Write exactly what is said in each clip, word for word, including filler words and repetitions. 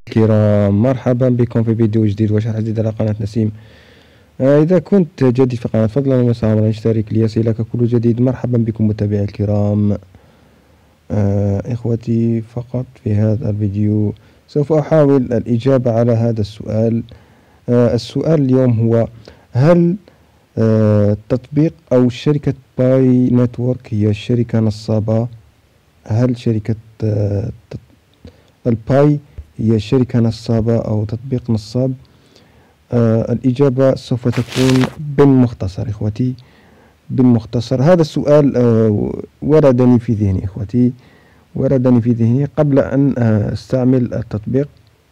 الكرام، مرحبا بكم في فيديو جديد وشرح جديد على قناة نسيم. آه إذا كنت جديد في القناة فضلا ومسا اشترك ليصلك كل جديد. مرحبا بكم متابعي الكرام. آه إخوتي، فقط في هذا الفيديو سوف أحاول الإجابة على هذا السؤال. آه السؤال اليوم هو: هل آه تطبيق أو شركة باي نتورك هي شركة نصابة؟ هل شركة آه الباي هي شركة نصابة أو تطبيق نصاب؟ آه الإجابة سوف تكون بالمختصر إخوتي، بالمختصر. هذا السؤال آه وردني في ذهني إخوتي، وردني في ذهني قبل أن آه استعمل التطبيق،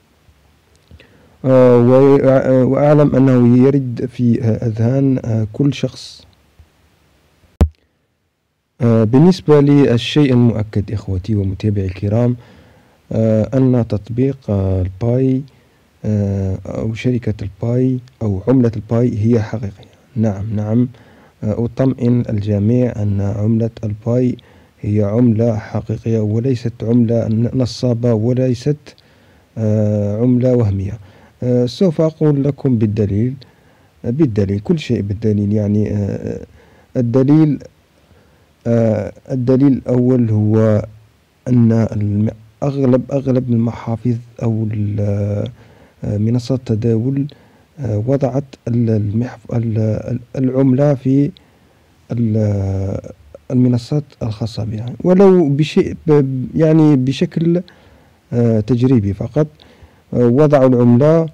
آه وأعلم أنه يرد في آه أذهان آه كل شخص. آه بالنسبة لي الشيء المؤكد إخوتي ومتابعي الكرام، آه أن تطبيق آه الباي آه أو شركة الباي أو عملة الباي هي حقيقية. نعم نعم آه أطمئن الجميع أن عملة الباي هي عملة حقيقية وليست عملة نصابة وليست آه عملة وهمية. آه سوف أقول لكم بالدليل، بالدليل كل شيء بالدليل. يعني آه الدليل آه الدليل الأول هو أن أغلب أغلب المحافظ أو منصات التداول وضعت العملة في المنصات الخاصة بها، ولو بشيء يعني بشكل تجريبي فقط. وضعوا العملة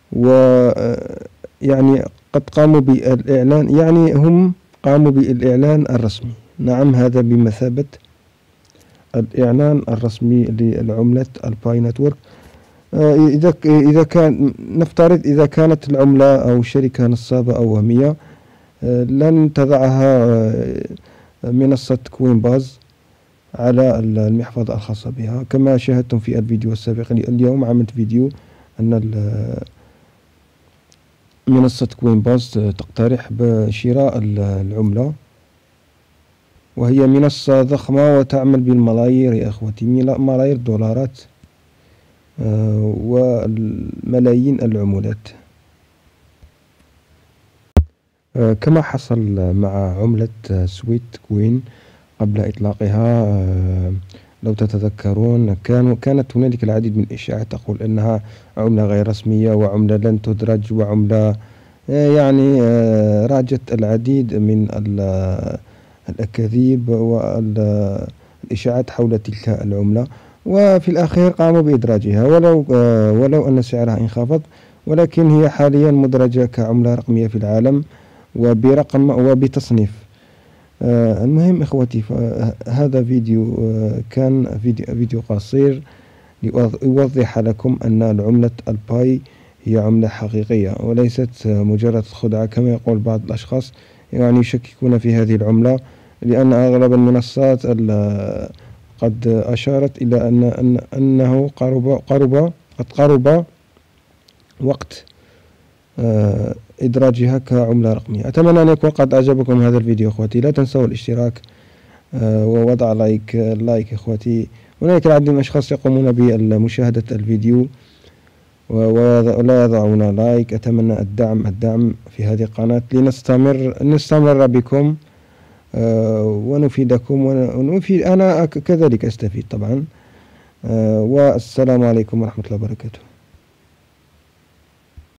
ويعني قد قاموا بالإعلان، يعني هم قاموا بالإعلان الرسمي. نعم، هذا بمثابة الإعلان الرسمي للعملة الباي نتورك. إذا إذا كان نفترض إذا كانت العملة أو الشركة نصابة أو وهمية، لن تضعها منصة كوين باز على المحفظة الخاصة بها. كما شاهدتم في الفيديو السابق، اليوم عملت فيديو أن منصة كوين باز تقترح بشراء العملة، وهي منصة ضخمة وتعمل بالملايير يا أخوتي، ملايير الدولارات آه وملايين العملات. آه كما حصل مع عملة سويت كوين قبل إطلاقها. آه لو تتذكرون، كانوا كانت هنالك العديد من الإشاعات تقول أنها عملة غير رسمية وعملة لن تدرج وعملة آه يعني آه راجت العديد من الأكاذيب والإشاعات حول تلك العملة، وفي الأخير قاموا بإدراجها ولو ولو أن سعرها انخفض، ولكن هي حاليا مدرجة كعملة رقمية في العالم وبرقم وبتصنيف. المهم إخوتي، هذا فيديو كان فيديو, فيديو قصير ليوضح لكم أن العملة الباي هي عملة حقيقية وليست مجرد خدعة كما يقول بعض الأشخاص، يعني يشككون في هذه العملة، لأن أغلب المنصات قد أشارت إلى أن أن أنه قرب قرب قد قرب وقت إدراجها كعملة رقمية. أتمنى أن يكون قد أعجبكم هذا الفيديو إخوتي. لا تنسوا الاشتراك ووضع لايك لايك إخوتي. هناك العديد من الأشخاص يقومون بمشاهدة الفيديو ولا يضعون لايك. أتمنى الدعم الدعم في هذه القناة لنستمر نستمر بكم ونفيدكم ونفيد أنا كذلك أستفيد طبعا. والسلام عليكم ورحمة الله وبركاته.